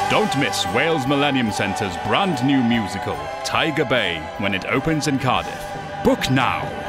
Don't miss Wales Millennium Centre's brand new musical, Tiger Bay, when it opens in Cardiff. Book now!